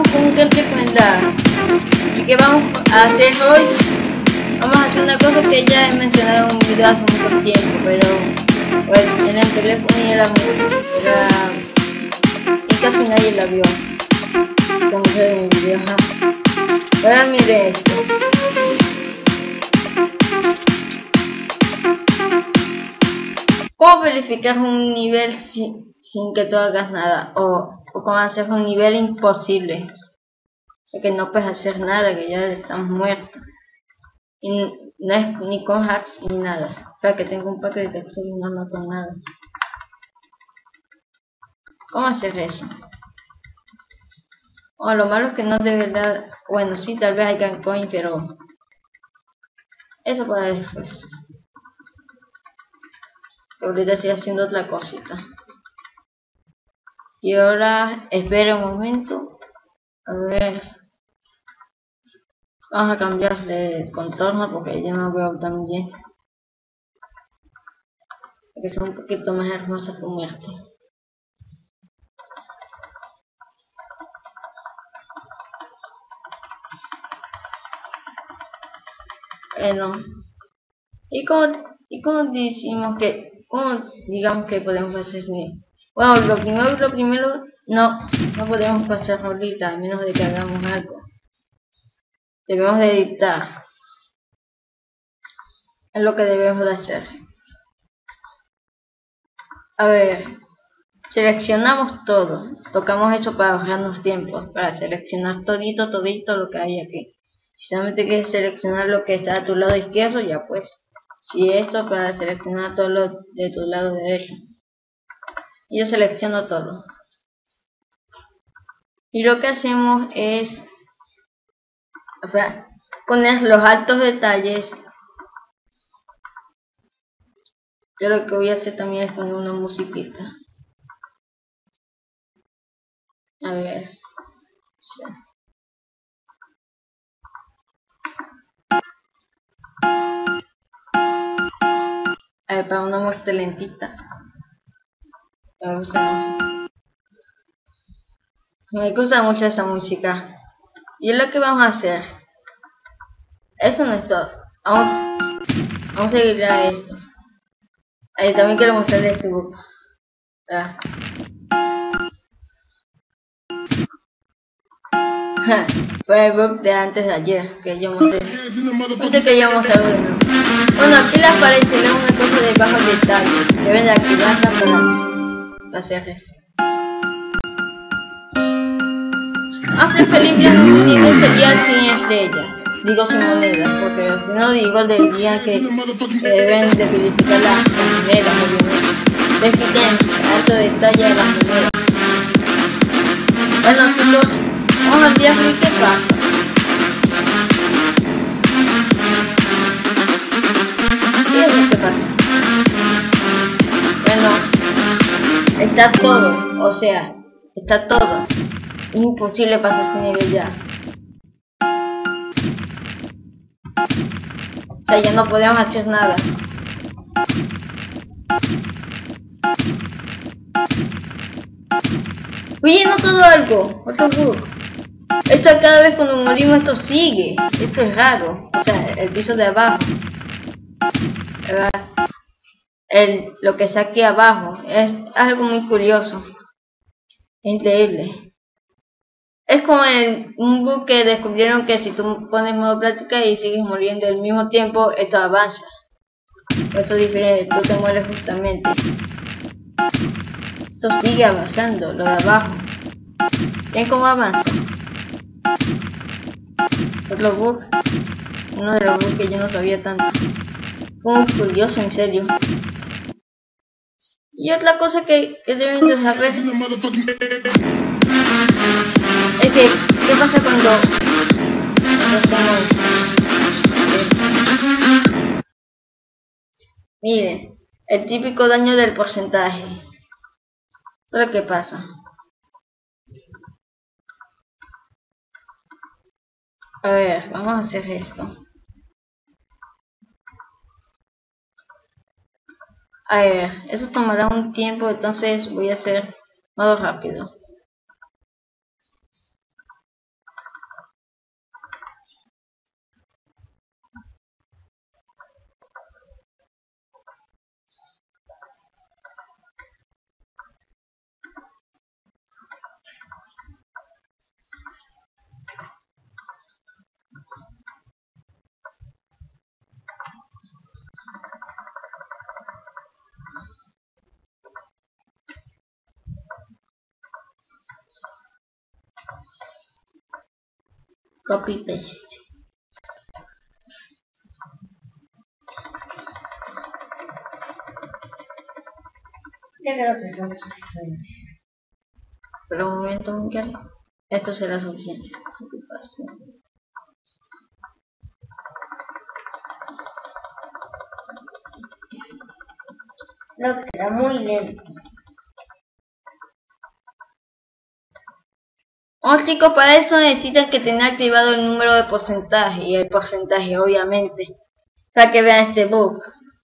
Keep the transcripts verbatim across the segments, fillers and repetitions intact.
con qué recomendadas. Así que vamos a hacer hoy, vamos a hacer una cosa que ya he mencionado en un video hace mucho tiempo, pero bueno, en el teléfono y era, era y casi nadie la vio. Como se ve mi video, ajá. Ahora mire esto. ¿Cómo verificar un nivel sin, sin que tú hagas nada? O, o cómo hacer un nivel imposible. O sea que no puedes hacer nada, que ya estamos muertos. Y no es ni con hacks ni nada. O sea que tengo un paquete de texto y no noto nada. ¿Cómo hacer eso? Oh, lo malo es que no de verdad. Bueno, sí, tal vez hay Gancoin, pero eso para después. Ahorita estoy haciendo otra cosita. Y ahora espera un momento. A ver. Vamos a cambiar de contorno porque ya no veo tan bien. Para que sea un poquito más hermosa tu muerte. Bueno. ¿Y cómo, y cómo decimos que, cómo digamos que podemos hacer? Bueno, lo primero, lo primero, no, no podemos pasar ahorita, a menos de que hagamos algo. Debemos de editar. Es lo que debemos de hacer. A ver, seleccionamos todo. Tocamos eso para ahorrarnos tiempo, para seleccionar todito, todito lo que hay aquí. Si solamente quieres seleccionar lo que está a tu lado izquierdo, ya pues. Si esto para seleccionar todo lo de tu lado derecho. Y yo selecciono todo. Y lo que hacemos es, o sea, poner los altos detalles. Yo lo que voy a hacer también es poner una musiquita. A ver. Sí. A ver, para una muerte lentita. Me gusta mucho. Me gusta mucho esa música. Y es lo que vamos a hacer. Esto no es todo. Vamos, vamos a seguir a esto. Ahí también quiero mostrarles este book. Ah. Fue el book de antes de ayer que yo mostré. Antes que yo mostré de nuevo. Bueno, aquí les aparecerá una cosa de bajo detalle. Deben de activarla para hacer eso. Más preferible en un nivel sería sin estrellas. Digo sin monedas, porque si no digo diría que eh, deben de verificar las monedas, obviamente. Les quiten alto detalle a las monedas. Bueno chicos, vamos a ver qué pasa. ¿Qué es lo que pasa? Bueno, está todo, o sea, está todo. Imposible pasar este nivel ya. O sea, ya no podemos hacer nada. Oye, no todo algo. Otro bug. Esto cada vez cuando morimos esto sigue. Esto es raro. O sea, el piso de abajo. El, lo que saqué abajo. Es algo muy curioso. Increíble. Es como en un bug que descubrieron que si tú pones modo práctica y sigues muriendo al mismo tiempo, esto avanza. Por eso es diferente, tú te mueres justamente. Esto sigue avanzando, lo de abajo. ¿Ven cómo avanza? Otro bug. Uno de los bugs que yo no sabía tanto. Fue muy curioso, en serio. Y otra cosa que, que deben de saber es que, ¿qué pasa cuando, cuando hacemos? Eh, miren, el típico daño del porcentaje. Eso es lo que pasa. A ver, vamos a hacer esto. A ver, eso tomará un tiempo, entonces voy a hacer modo rápido. Copy paste. Ya creo que son suficientes. Pero un momento, Miguel. Esto será suficiente. Copy paste. Creo que será muy lento. Bueno, chicos, para esto necesitan que tenga activado el número de porcentaje y el porcentaje, obviamente, para que vean este bug.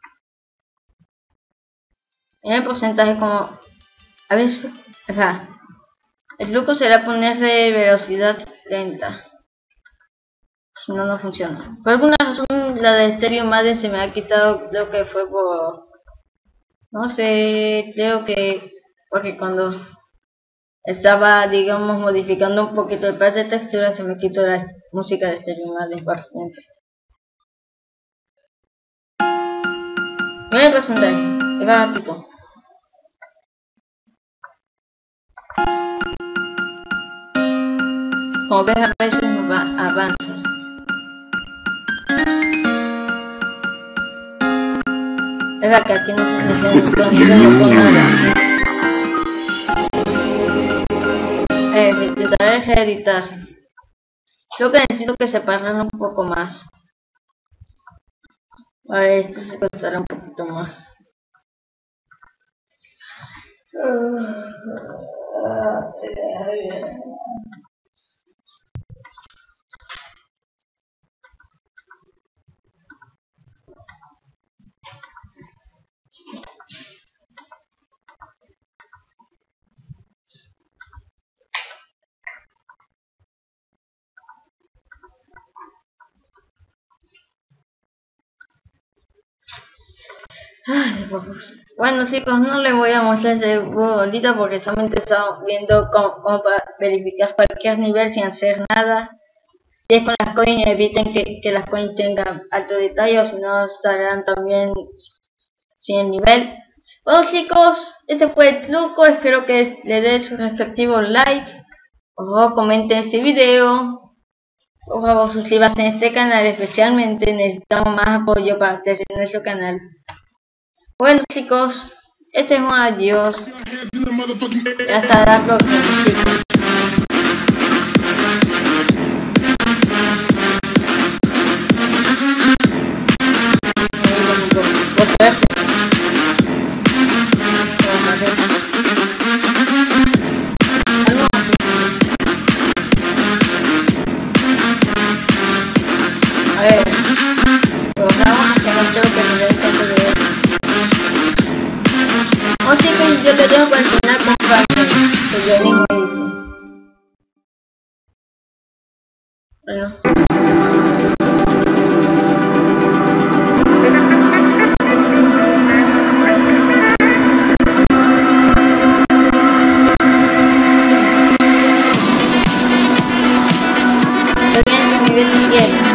En el porcentaje, como a veces, o sea, el truco será ponerle velocidad lenta, si no, no funciona. Por alguna razón, la de Stereo Madden se me ha quitado. Creo que fue por, no sé, creo que porque cuando estaba, digamos, modificando un poquito el par de textura, se me quitó la música de Stereo Madden por ciento. Mira el porcentaje, es baratito. Como ves, a veces no va, avanza. Es verdad que aquí no se notó nada. Eh, intentaré editar. Creo que necesito que separarlo un poco más. Vale, esto se costará un poquito más. Ay, bueno, chicos, no les voy a mostrar ese bug ahorita porque solamente estamos viendo cómo, cómo para verificar cualquier nivel sin hacer nada. Si es con las coins, eviten que, que las coins tengan alto detalle, o si no estarán también sin el nivel. Bueno, chicos, este fue el truco. Espero que le den su respectivo like. Por favor, comenten este video. Por favor, suscríbanse a este canal. Especialmente necesitamos más apoyo para crecer nuestro canal. Bueno, chicos, este es un adiós. Y hasta la próxima, chicos. Por suerte. A ver, lo dejamos que no tengo que hacer el tanto de eso. Oh, chicos, yo les dejo con el final con frase que yo mismo hice. Bueno. Lo que es mi vez si quieren.